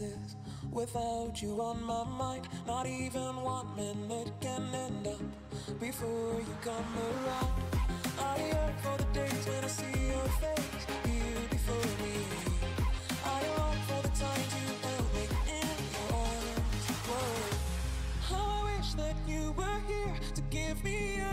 chances without you on my mind. Not even 1 minute can end up before you come around. I yearn for the days when I see your face here before me. I long for the times you held me in your arms. Whoa. How I wish that you were here to give me